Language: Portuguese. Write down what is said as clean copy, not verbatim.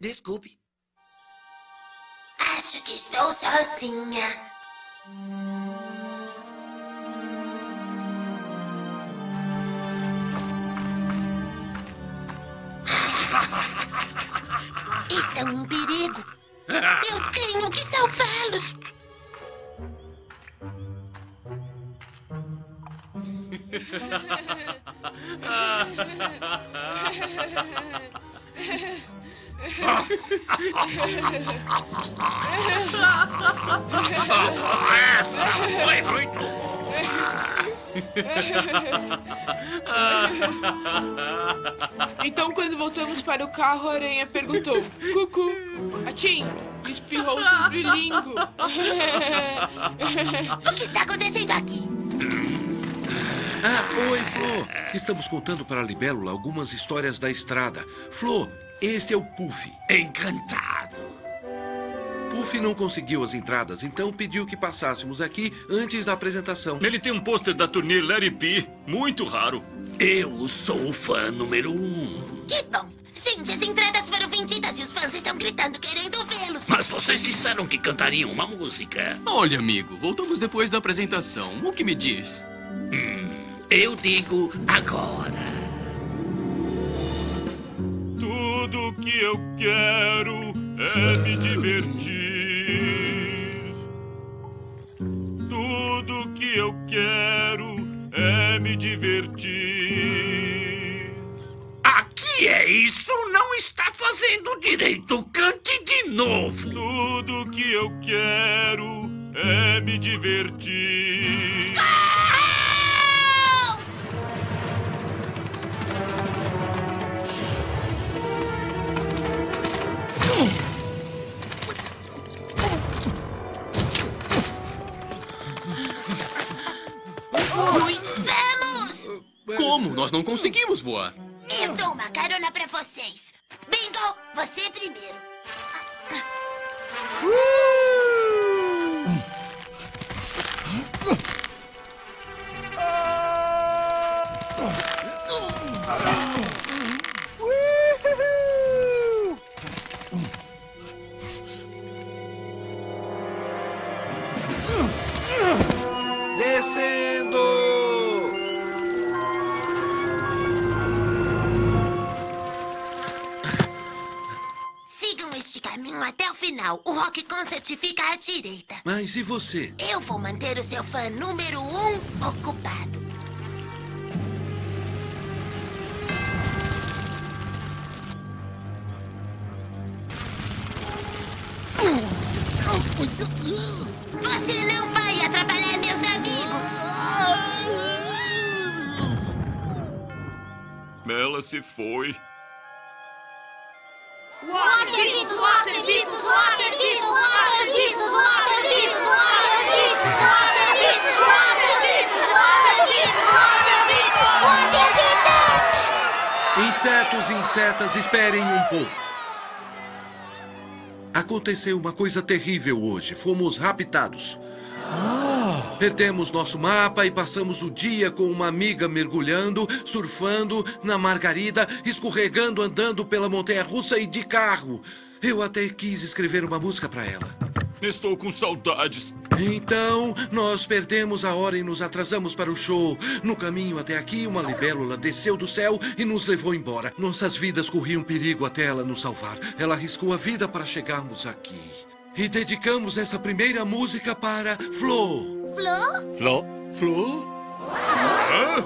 Desculpe. Acho que estou sozinha. Estão em perigo. Eu tenho que salvá-los. Essa foi muito boa. Então, quando voltamos para o carro, a aranha perguntou: Cucu, Atim, e espirrou sobre o lingo. O que está acontecendo aqui? Oi, Flo. Estamos contando para a Libélula algumas histórias da estrada. Flo, este é o Puff. Encantado. Puff não conseguiu as entradas, então pediu que passássemos aqui antes da apresentação. Ele tem um pôster da turnê Let It Be, muito raro. Eu sou o fã número 1. Que bom. Gente, as entradas foram vendidas e os fãs estão gritando querendo vê-los. Mas vocês disseram que cantariam uma música. Olha, amigo, voltamos depois da apresentação. O que me diz? Eu digo agora. Tudo que eu quero é me divertir. Tudo que eu quero é me divertir. Aqui é isso, não está fazendo direito. Cante de novo. Tudo que eu quero é me divertir. Vamos! Como? Nós não conseguimos voar. Eu dou uma carona pra vocês. Bingo, você primeiro. Descendo! Sigam este caminho até o final. O Rock Concert fica à direita. Mas e você? Eu vou manter o seu fã número 1 ocupado. Você não vai atrapalhar meus amigos. Ela se foi. Water Beatles, Water Beatles, Water Beatles, Water Beatles, Water Beatles, Water Beatles, Water Beatles, Water Beatles, Water Beatles, Water Beatles. Insetos e insetas, esperem um pouco. Aconteceu uma coisa terrível hoje. Fomos raptados. Perdemos nosso mapa e passamos o dia com uma amiga mergulhando, surfando, na Margarida, escorregando, andando pela montanha-russa e de carro. Eu até quis escrever uma música para ela. Estou com saudades. Então, nós perdemos a hora e nos atrasamos para o show. No caminho até aqui, uma libélula desceu do céu e nos levou embora. Nossas vidas corriam perigo até ela nos salvar. Ela arriscou a vida para chegarmos aqui. E dedicamos essa primeira música para Flo. Flo? Flo? Flo? Hã?